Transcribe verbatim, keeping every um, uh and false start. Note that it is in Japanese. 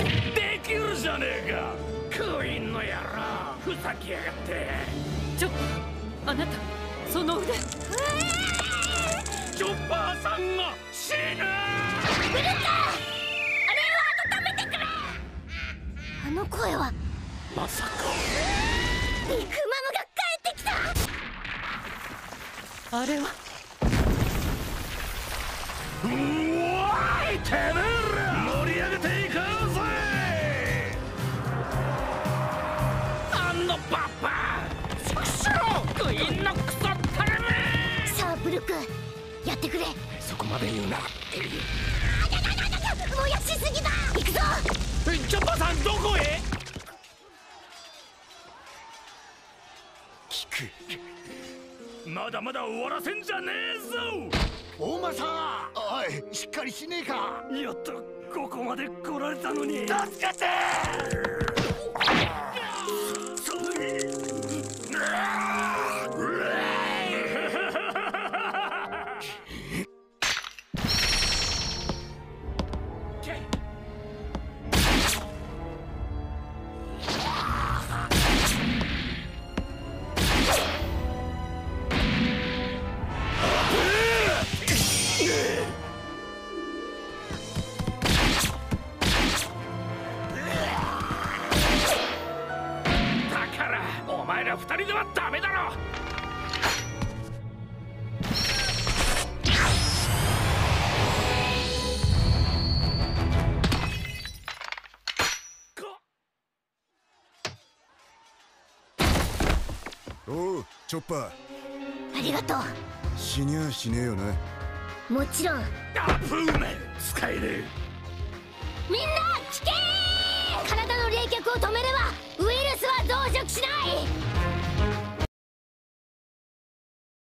できるじゃねえかクイーンの野郎、ふざけやがって。 ちょあなたその腕。 チョッパーさんが死ぬ。 ブルカ、あれを温めてくれ。あの声はまさかビッグマムが帰ってきた。 あれはうわい、てめえら盛り上げていこうぜ。あのババア、くしょクイーンのクソったれめ。 さあブルック、やってくれ。 そこまで言うな。 燃やしすぎだ。行くぞ。 チョッパーさんどこへ。聞く、まだまだ終わらせんじゃねえぞ。 大間さん、おい、しっかりしねえか。 やっとここまで来られたのに。助けて。お前ら二人ではダメだろ。 おう、チョッパー。 ありがとう。 死にゃしねえよな。 もちろん。 アプーメン使える。 みんな聞けー。体の冷却